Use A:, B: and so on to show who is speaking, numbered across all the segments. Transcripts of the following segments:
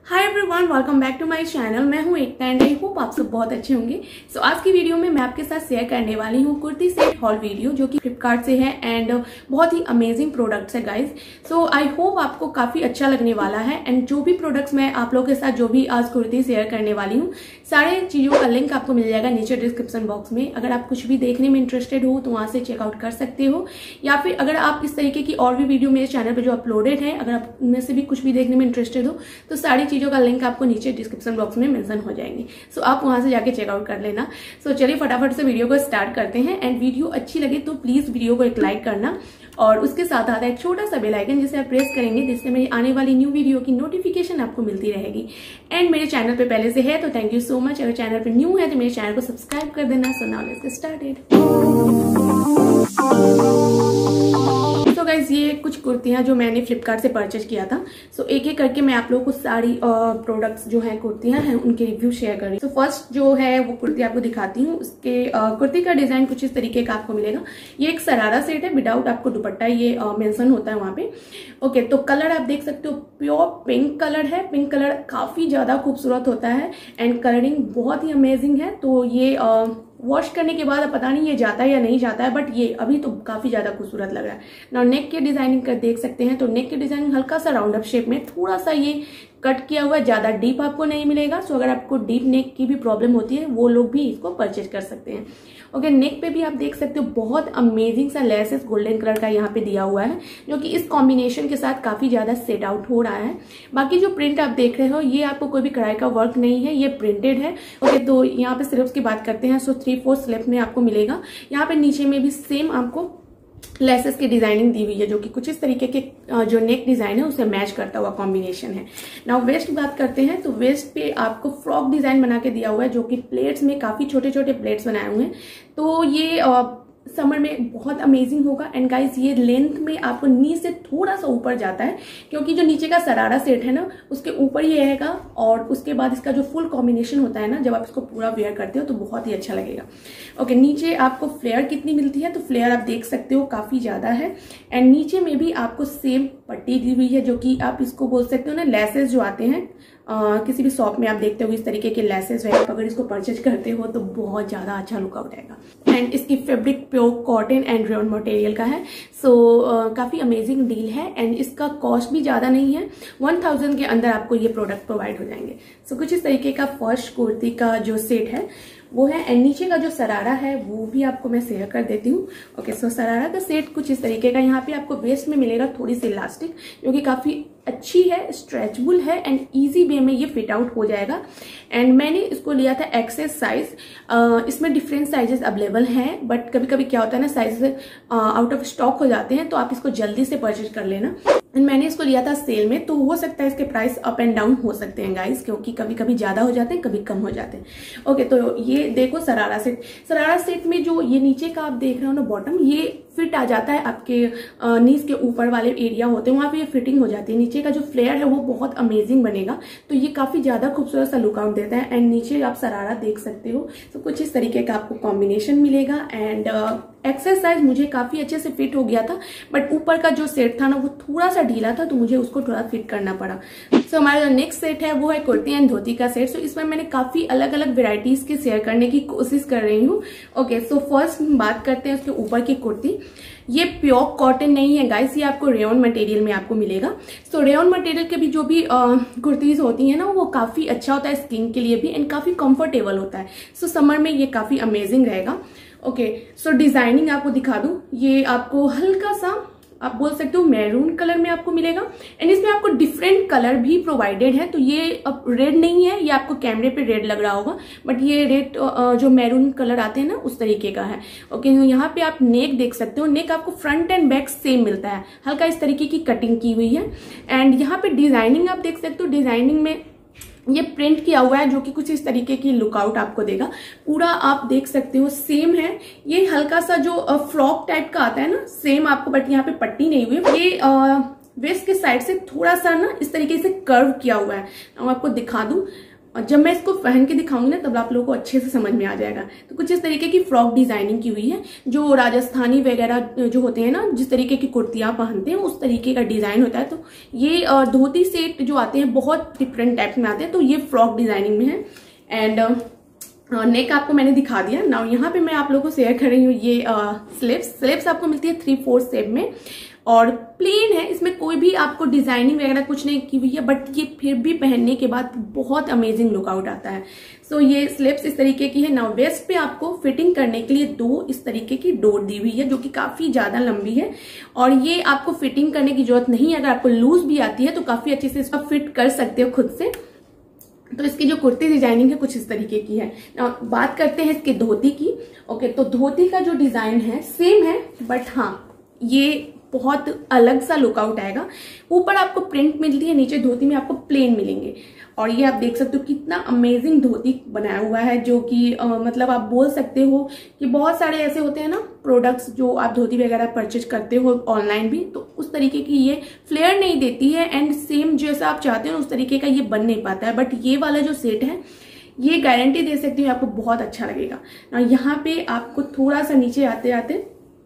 A: Hi everyone, welcome back to my channel. मैं हूं एकता and I hope आप सब बहुत अच्छे होंगे। सो आज की वीडियो में मैं आपके साथ शेयर करने वाली हूं कुर्ती सेट हॉल वीडियो, जो कि फ्लिपकार्ट से है एंड बहुत ही अमेजिंग प्रोडक्ट्स है गाइज। सो आई होप आपको काफी अच्छा लगने वाला है। एंड जो भी प्रोडक्ट्स मैं आप लोगों के साथ जो भी आज कुर्ती शेयर करने वाली हूँ, सारे चीजों का लिंक आपको मिल जाएगा नीचे डिस्क्रिप्शन बॉक्स में। अगर आप कुछ भी देखने में इंटरेस्टेड हो तो वहां से चेकआउट कर सकते हो, या फिर अगर आप इस तरीके की और भी वीडियो मेरे चैनल पर जो अपलोडेड है, अगर आप उनमें से भी कुछ भी देखने में इंटरेस्टेड हो तो सारी चीजों का लिंक आपको नीचे डिस्क्रिप्शन बॉक्स में मेंशन हो जाएंगे। सो आप वहां से जाके चेकआउट कर लेना। सो चलिए फटाफट से वीडियो को स्टार्ट करते हैं। एंड वीडियो अच्छी लगे तो प्लीज वीडियो को एक लाइक करना, और उसके साथ आता है एक छोटा सा बेल आइकन जिसे आप प्रेस करेंगे, जिससे मेरी आने वाली न्यू वीडियो की नोटिफिकेशन आपको मिलती रहेगी। एंड मेरे चैनल पे पहले से है तो थैंक यू सो मच। अगर चैनल पे न्यू है तो मेरे चैनल को सब्सक्राइब कर देना। So now let's get started. तो गाइज ये कुछ कुर्तियां जो मैंने फ्लिपकार्ट से परचेज किया था। सो एक एक करके मैं आप लोगों को सारी प्रोडक्ट्स जो है कुर्तियां हैं उनके रिव्यू शेयर कर रही हूँ। तो फर्स्ट जो है वो कुर्ती आपको दिखाती हूँ। उसके कुर्ती का डिजाइन कुछ इस तरीके का आपको मिलेगा। ये एक सरारा सेट है, विदाउट आपको दुपट्टा ये मेंशन होता है वहां पे। ओके, तो कलर आप देख सकते हो, प्योर पिंक कलर है। पिंक कलर काफी ज्यादा खूबसूरत होता है एंड कलरिंग बहुत ही अमेजिंग है। तो ये वॉश करने के बाद अब पता नहीं ये जाता है या नहीं जाता है, बट ये अभी तो काफी ज्यादा खूबसूरत लग रहा है ना। नेक के डिजाइनिंग कर देख सकते हैं, तो नेक के डिजाइनिंग हल्का सा राउंड अप शेप में, थोड़ा सा ये कट किया हुआ है, ज्यादा डीप आपको नहीं मिलेगा। सो अगर आपको डीप नेक की भी प्रॉब्लम होती है वो लोग भी इसको परचेज कर सकते हैं। ओके, नेक पे भी आप देख सकते हो बहुत अमेजिंग सा लेसेस गोल्डन कलर का यहाँ पे दिया हुआ है, जो कि इस कॉम्बिनेशन के साथ काफी ज्यादा सेट आउट हो रहा है। बाकी जो प्रिंट आप देख रहे हो ये आपको कोई भी कढ़ाई का वर्क नहीं है, ये प्रिंटेड है। ओके, तो यहाँ पे स्लीव्स की बात करते हैं। सो 3/4 स्लीव में आपको मिलेगा। यहाँ पे नीचे में भी सेम आपको लेसेस की डिजाइनिंग दी हुई है, जो कि कुछ इस तरीके के जो नेक डिजाइन है उसे मैच करता हुआ कॉम्बिनेशन है। नाउ वेस्ट की बात करते हैं, तो वेस्ट पे आपको फ्रॉक डिजाइन बना के दिया हुआ है, जो कि प्लेट्स में काफी छोटे छोटे प्लेट्स बनाए हुए हैं। तो ये समर में बहुत अमेजिंग होगा। एंड गाइस ये लेंथ में आपको नी से थोड़ा सा ऊपर जाता है, क्योंकि जो नीचे का सरारा सेट है ना उसके ऊपर ये रहेगा, और उसके बाद इसका जो फुल कॉम्बिनेशन होता है ना, जब आप इसको पूरा वेयर करते हो तो बहुत ही अच्छा लगेगा। ओके, नीचे आपको फ्लेयर कितनी मिलती है, तो फ्लेयर आप देख सकते हो काफी ज्यादा है। एंड नीचे में भी आपको सेम पट्टी दी हुई है, जो कि आप इसको बोल सकते हो ना, लेसेस जो आते हैं किसी भी शॉप में आप देखते हो इस तरीके के लेसेस है, अगर इसको परचेज करते हो तो बहुत ज्यादा अच्छा लुकआउट आएगा। एंड इसकी fabric pure cotton and rayon material का है। सो काफी अमेजिंग डील है एंड इसका कॉस्ट भी ज्यादा नहीं है। 1000 के अंदर आपको ये प्रोडक्ट प्रोवाइड हो जाएंगे। सो कुछ इस तरीके का फर्स्ट कुर्ती का जो सेट है वो है। एंड नीचे का जो सरारा है वो भी आपको मैं शेयर कर देती हूँ। ओके, सो सरारा का सेट कुछ इस तरीके का। यहाँ पे आपको वेस्ट में मिलेगा थोड़ी सी इलास्टिक, जो कि काफी अच्छी है, स्ट्रेचबल है एंड इजी वे में ये फिट आउट हो जाएगा। एंड मैंने इसको लिया था एक्सेस साइज। इसमें डिफरेंट साइजेस अवेलेबल हैं, बट कभी कभी क्या होता है ना, साइज आउट ऑफ स्टॉक हो जाते हैं, तो आप इसको जल्दी से परचेज कर लेना। एंड मैंने इसको लिया था सेल में, तो हो सकता है इसके प्राइस अप एंड डाउन हो सकते हैं गाइस, क्योंकि कभी कभी ज्यादा हो जाते हैं, कभी कम हो जाते हैं। ओके, तो ये देखो सरारा सेट। सरारा सेट में जो ये नीचे का आप देख रहे हो ना बॉटम, ये फिट आ जाता है आपके नीज के ऊपर वाले एरिया होते हैं, वहां पे ये फिटिंग हो जाती है। नीचे का जो फ्लेयर है वो बहुत अमेजिंग बनेगा, तो ये काफी ज्यादा खूबसूरत सा लुकआउट देता है। एंड नीचे आप सरारा देख सकते हो, तो कुछ इस तरीके का आपको कॉम्बिनेशन मिलेगा। एंड एक्सेस साइज मुझे काफी अच्छे से फिट हो गया था, बट ऊपर का जो सेट था ना वो थोड़ा सा ढीला था, तो मुझे उसको थोड़ा फिट करना पड़ा। सो हमारा जो नेक्स्ट सेट है वो है कुर्ती एंड धोती का सेट। सो इसमें मैंने काफी अलग अलग वेराइटीज के शेयर करने की कोशिश कर रही हूँ। ओके, सो फर्स्ट बात करते हैं उसके ऊपर की कुर्ती। ये प्योर कॉटन नहीं है गाइस, ये आपको रेयन मटेरियल में आपको मिलेगा। सो रेयन मटेरियल के भी जो भी कुर्तीज होती है ना, वो काफी अच्छा होता है स्किन के लिए भी एंड काफी कंफर्टेबल होता है। सो समर में ये काफी अमेजिंग रहेगा। ओके, सो डिजाइनिंग आपको दिखा दूं, ये आपको हल्का सा आप बोल सकते हो मैरून कलर में आपको मिलेगा। एंड इसमें आपको डिफरेंट कलर भी प्रोवाइडेड है, तो ये अब रेड नहीं है, ये आपको कैमरे पे रेड लग रहा होगा, बट ये रेड जो मैरून कलर आते हैं ना उस तरीके का है। ओके, यहाँ पे आप नेक देख सकते हो। नेक आपको फ्रंट एंड बैक सेम मिलता है, हल्का इस तरीके की कटिंग की हुई है। एंड यहाँ पे डिजाइनिंग आप देख सकते हो, डिजाइनिंग में ये प्रिंट किया हुआ है, जो कि कुछ इस तरीके की लुकआउट आपको देगा। पूरा आप देख सकते हो सेम है। ये हल्का सा जो फ्रॉक टाइप का आता है ना सेम आपको, बट यहाँ पे पट्टी नहीं हुई। ये वेस्ट के साइड से थोड़ा सा ना इस तरीके से कर्व किया हुआ है। मैं आपको दिखा दूं, और जब मैं इसको पहन के दिखाऊंगी ना तब आप लोगों को अच्छे से समझ में आ जाएगा। तो कुछ इस तरीके की फ्रॉक डिजाइनिंग की हुई है, जो राजस्थानी वगैरह जो होते हैं ना, जिस तरीके की कुर्तियां पहनते हैं उस तरीके का डिजाइन होता है। तो ये धोती सेट जो आते हैं बहुत डिफरेंट टाइप्स में आते हैं, तो ये फ्रॉक डिजाइनिंग में है। एंड नेक आपको मैंने दिखा दिया। नाउ यहाँ पे मैं आप लोगों को शेयर कर रही हूँ ये स्लीव्स आपको मिलती है 3/4 शेप में और प्लेन है, इसमें कोई भी आपको डिजाइनिंग वगैरह कुछ नहीं की हुई है, बट ये फिर भी पहनने के बाद बहुत अमेजिंग लुकआउट आता है। सो ये स्लीव्स इस तरीके की है। नाउ वेस्ट पे आपको फिटिंग करने के लिए 2 इस तरीके की डोर दी हुई है, जो कि काफी ज्यादा लंबी है और ये आपको फिटिंग करने की जरूरत नहीं है। अगर आपको लूज भी आती है तो काफी अच्छे से इसका फिट कर सकते हो खुद से। तो इसकी जो कुर्ती डिजाइनिंग है कुछ इस तरीके की है। बात करते हैं इसके धोती की। ओके, तो धोती का जो डिजाइन है सेम है, बट हाँ ये बहुत अलग सा लुकआउट आएगा। ऊपर आपको प्रिंट मिलती है, नीचे धोती में आपको प्लेन मिलेंगे। और ये आप देख सकते हो कितना अमेजिंग धोती बनाया हुआ है, जो कि मतलब आप बोल सकते हो कि बहुत सारे ऐसे होते हैं ना प्रोडक्ट्स जो आप धोती वगैरह परचेज करते हो ऑनलाइन भी, तो उस तरीके की ये फ्लेयर नहीं देती है एंड सेम जैसा आप चाहते हो उस तरीके का ये बन नहीं पाता है। बट ये वाला जो सेट है ये गारंटी दे सकती हूँ आपको बहुत अच्छा लगेगा। और यहाँ पे आपको थोड़ा सा नीचे आते आते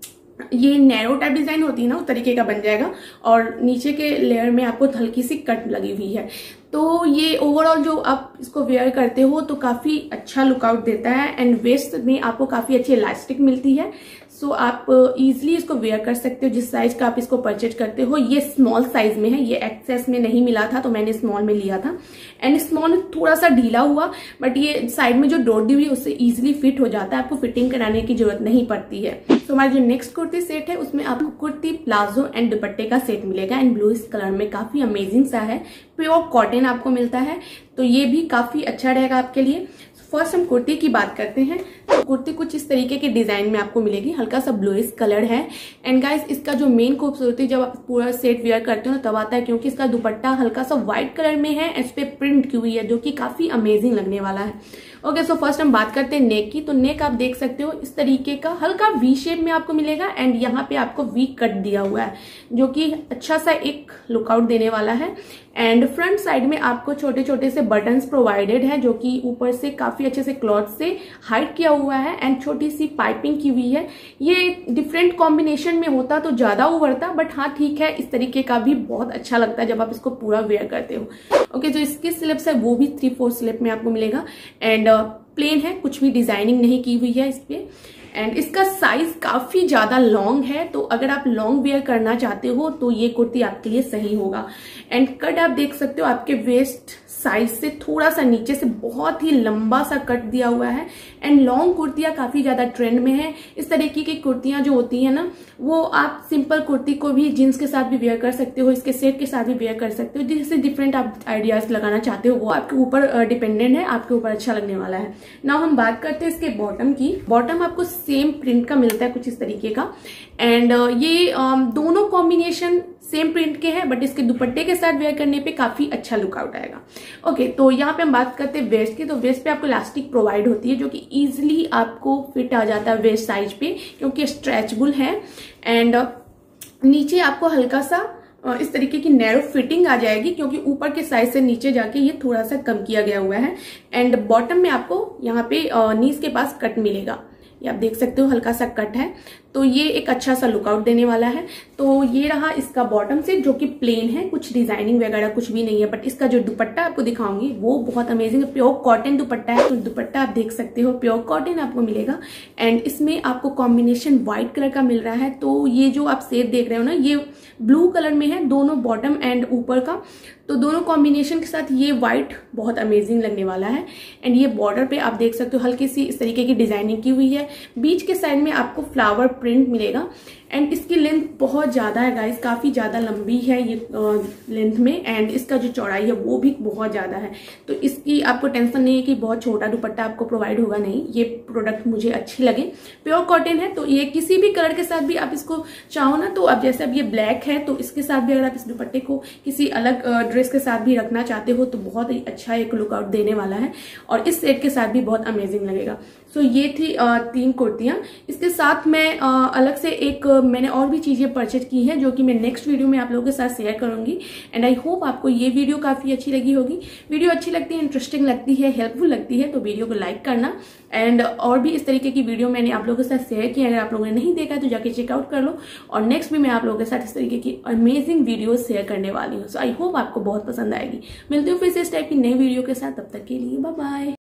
A: ये नैरो टाइप डिजाइन होती है ना उस तरीके का बन जाएगा और नीचे के लेयर में आपको हल्की सी कट लगी हुई है। तो ये ओवरऑल जो आप इसको वेयर करते हो तो काफी अच्छा लुकआउट देता है एंड वेस्ट में आपको काफी अच्छी इलास्टिक मिलती है। सो आप इजीली इसको वेयर कर सकते हो जिस साइज का आप इसको परचेज करते हो। ये स्मॉल साइज में है, ये एक्सेस में नहीं मिला था तो मैंने स्मॉल में लिया था एंड स्मॉल में थोड़ा सा ढीला हुआ, बट ये साइड में जो डॉट दी हुई है उससे इजीली फिट हो जाता है, आपको फिटिंग कराने की जरूरत नहीं पड़ती है। तो हमारा जो नेक्स्ट कुर्ती सेट है उसमें आपको कुर्ती, प्लाजो एंड दुपट्टे का सेट मिलेगा एंड ब्लू इस कलर में काफी अमेजिंग सा है, प्योर कॉटन आपको मिलता है, तो ये भी काफी अच्छा रहेगा आपके लिए। फर्स्ट हम कुर्ती की बात करते हैं। तो कुर्ती कुछ इस तरीके के डिजाइन में आपको मिलेगी, हल्का सा ब्लूइश कलर है एंड गाइस इसका जो मेन खूबसूरती जब आप पूरा सेट वेयर करते हो तब आता है, क्योंकि इसका दुपट्टा हल्का सा व्हाइट कलर में है, इस पे प्रिंट की हुई है जो कि काफी अमेजिंग लगने वाला है। ओके, सो फर्स्ट हम बात करते हैं नेक की। तो नेक आप देख सकते हो इस तरीके का हल्का वी शेप में आपको मिलेगा एंड यहाँ पे आपको वी कट दिया हुआ है जो कि अच्छा सा एक लुकआउट देने वाला है। एंड फ्रंट साइड में आपको छोटे छोटे से बटन्स प्रोवाइडेड है जो कि ऊपर से काफी अच्छे से क्लॉथ से हाइड किया हुआ है एंड छोटी सी पाइपिंग की हुई है। ये डिफरेंट कॉम्बिनेशन में होता तो ज्यादा उभरता, बट हाँ ठीक है, इस तरीके का भी बहुत अच्छा लगता है जब आप इसको पूरा वेयर करते हो। ओके, जो इसकी स्लिप्स है वो भी 3/4 स्लिप में आपको मिलेगा एंड प्लेन है, कुछ भी डिजाइनिंग नहीं की हुई है इस पे एंड इसका साइज काफी ज्यादा लॉन्ग है, तो अगर आप लॉन्ग वेयर करना चाहते हो तो ये कुर्ती आपके लिए सही होगा। एंड कट आप देख सकते हो आपके वेस्ट साइड से थोड़ा सा नीचे से बहुत ही लंबा सा कट दिया हुआ है एंड लॉन्ग कुर्तियां काफी ज्यादा ट्रेंड में है। इस तरीके की कुर्तियां जो होती है ना, वो आप सिंपल कुर्ती को भी जीन्स के साथ भी वेयर कर सकते हो, इसके सेट के साथ भी वेयर कर सकते हो। जिससे डिफरेंट आप आइडियाज लगाना चाहते हो वो आपके ऊपर डिपेंडेंट है, आपके ऊपर अच्छा लगने वाला है। नाउ हम बात करते हैं इसके बॉटम की। बॉटम आपको सेम प्रिंट का मिलता है कुछ इस तरीके का एंड ये दोनों कॉम्बिनेशन सेम प्रिंट के हैं, बट इसके दुपट्टे के साथ वेयर करने पे काफी अच्छा लुकआउट आएगा। ओके, तो यहाँ पे हम बात करते हैं वेस्ट की। तो वेस्ट पे आपको इलास्टिक प्रोवाइड होती है जो कि इजीली आपको फिट आ जाता है वेस्ट साइज पे, क्योंकि स्ट्रेचेबल है एंड नीचे आपको हल्का सा इस तरीके की नैरो फिटिंग आ जाएगी, क्योंकि ऊपर के साइज से नीचे जाके ये थोड़ा सा कम किया गया हुआ है एंड बॉटम में आपको यहाँ पे नीज के पास कट मिलेगा, ये आप देख सकते हो हल्का सा कट है, तो ये एक अच्छा सा लुकआउट देने वाला है। तो ये रहा इसका बॉटम से जो कि प्लेन है, कुछ डिजाइनिंग वगैरह कुछ भी नहीं है, बट इसका जो दुपट्टा आपको दिखाऊंगी वो बहुत अमेजिंग है, प्योर कॉटन दुपट्टा है। तो दुपट्टा आप देख सकते हो प्योर कॉटन आपको मिलेगा एंड इसमें आपको कॉम्बिनेशन व्हाइट कलर का मिल रहा है। तो ये जो आप सेट देख रहे हो ना, ये ब्लू कलर में है, दोनों बॉटम एंड ऊपर का, तो दोनों कॉम्बिनेशन के साथ ये व्हाइट बहुत अमेजिंग लगने वाला है एंड ये बॉर्डर पे आप देख सकते हो हल्की सी इस तरीके की डिजाइनिंग की हुई है। बीच के साइड में आपको फ्लावर प्रिंट मिलेगा एंड इसकी लेंथ बहुत ज्यादा है गाइस, काफी ज्यादा लंबी है ये लेंथ में एंड इसका जो चौड़ाई है वो भी बहुत ज्यादा है। तो इसकी आपको टेंशन नहीं है कि बहुत छोटा दुपट्टा आपको प्रोवाइड होगा, नहीं, ये प्रोडक्ट मुझे अच्छी लगे। प्योर कॉटन है, तो ये किसी भी कलर के साथ भी आप इसको चाहो ना, तो अब जैसे अब ये ब्लैक है तो इसके साथ भी अगर आप इस दुपट्टे को किसी अलग ड्रेस के साथ भी रखना चाहते हो तो बहुत ही अच्छा एक लुकआउट देने वाला है और इस सेट के साथ भी बहुत अमेजिंग लगेगा। सो ये थी 3 कुर्तियां। इसके साथ मैं अलग से एक मैंने और भी चीज़ें परचेज की हैं जो कि मैं नेक्स्ट वीडियो में आप लोगों के साथ शेयर करूंगी। एंड आई होप आपको ये वीडियो काफ़ी अच्छी लगी होगी। वीडियो अच्छी लगती है, इंटरेस्टिंग लगती है, हेल्पफुल लगती है तो वीडियो को लाइक करना। एंड और भी इस तरीके की वीडियो मैंने आप लोगों के साथ शेयर की, अगर आप लोगों ने नहीं देखा तो जाके चेकआउट कर लो। और नेक्स्ट भी मैं आप लोगों के साथ इस तरीके की अमेजिंग वीडियो शेयर करने वाली हूँ। सो आई होप आपको बहुत पसंद आएगी। मिलती हूँ फिर से इस टाइप की नई वीडियो के साथ, तब तक के लिए बाय बाय।